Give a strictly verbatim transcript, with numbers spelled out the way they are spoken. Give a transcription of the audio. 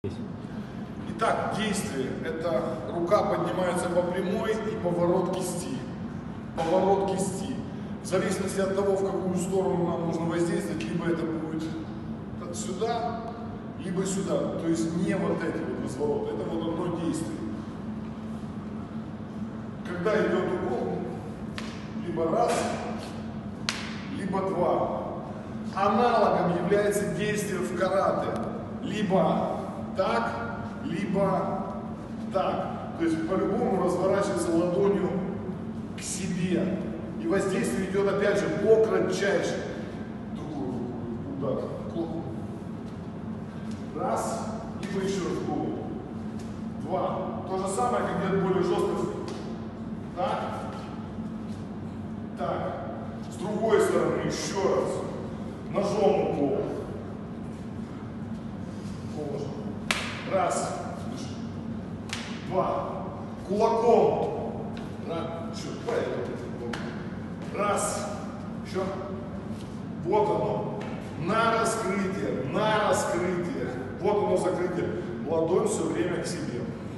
Итак, действие. Это рука поднимается по прямой и поворот кисти. Поворот кисти. В зависимости от того, в какую сторону нам нужно воздействовать, либо это будет сюда, либо сюда. То есть не вот эти вот развороты. Это вот одно действие. Когда идет укол, либо раз, либо два. Аналогом является действие в карате. Либо так, либо так. То есть по-любому разворачивается ладонью к себе. И воздействие идет опять же по кратчайшему. Другой удар. Раз, либо еще раз голову. Два. То же самое, как делать более жестко. Так. Так. С другой стороны еще раз. Ножом укол. Раз. Два. Кулаком. Раз. Еще. Раз. Еще. Вот оно. На раскрытие. На раскрытие. Вот оно закрытие. Ладонь все время к себе.